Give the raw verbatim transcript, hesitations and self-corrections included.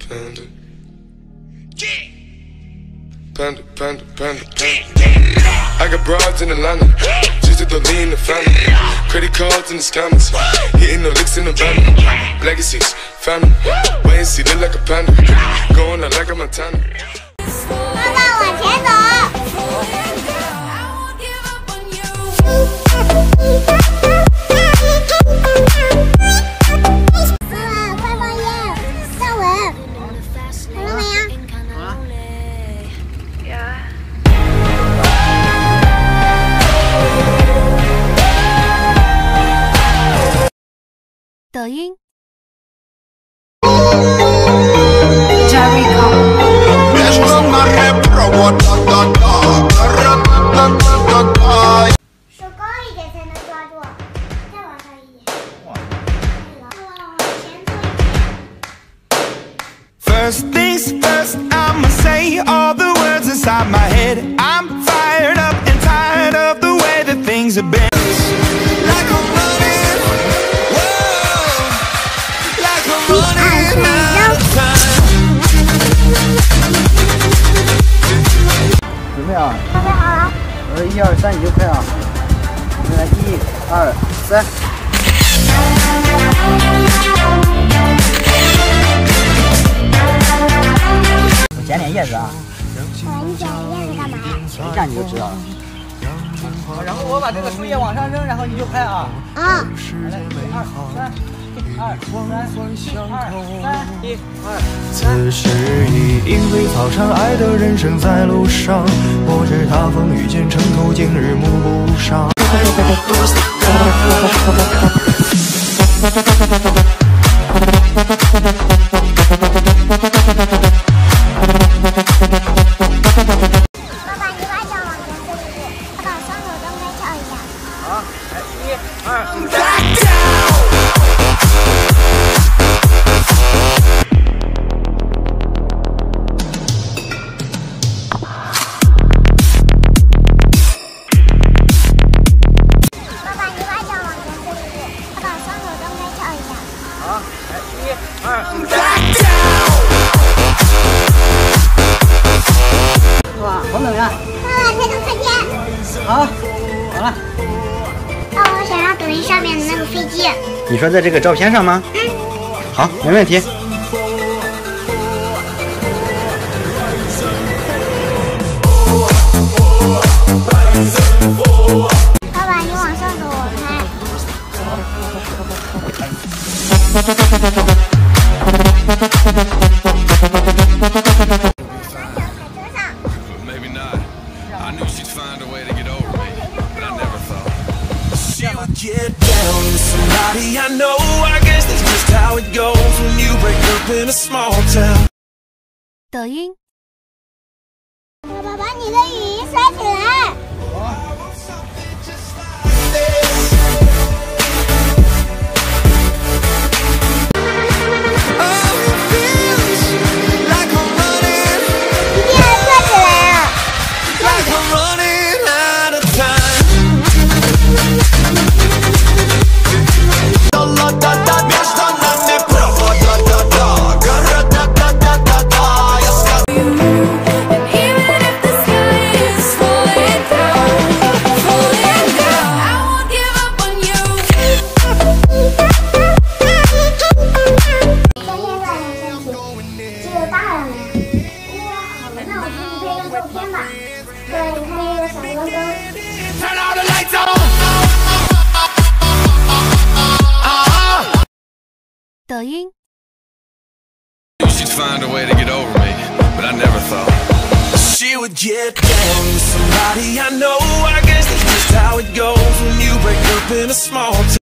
Panda. Panda, panda, panda, panda. I got broads in Atlanta, just to throw in the family. Credit cards in the scammers, hitting the licks in the van. Legacies, family, wait and see, look like a panda. Going out like a Montana. 妈妈往前走。妈妈，快放烟，站稳，好了没呀？好了。呀。 抖音。 手高一点才能抓住，再往上一点。往前做一点。 First things first, I'ma say all the words inside my head. I'm fired up and tired of the way that things have been. Like I'm running, whoa, like I'm running out of time. 准备啊！ 准备好了。 我说一二三，你就拍啊！我们来一二三。我捡点叶子啊。 我你捡叶子干嘛？ 一下你就知道了。然后我把这个树叶往上扔，然后你就拍啊。 啊。 来，一二三，一二三，二三一二。 此时已莺飞草长，爱的人生在路上。不知他风雨兼程，途经日暮不赏。 爸爸，你把脚往前伸一点，把双手张开跳一下。 好，来一二。 好，来一二。哇，好冷呀！ 爸爸，抬头看天。 好，好了。 爸爸，我想要抖音上面的那个飞机。 你说在这个照片上吗？ 嗯。 好，没问题。 爸爸，你往上走，我拍。 Maybe not. I knew she'd find a way to get over me, but I never thought she would get down with somebody I know. I guess that's just how it goes when you break up in a small town. 抖音。 爸爸，把你的雨衣摔起来。 抖音。 She'd find a way to get over me, but I never thought she would get down with somebody I know. I guess that's just how it goes when you break up in a small town.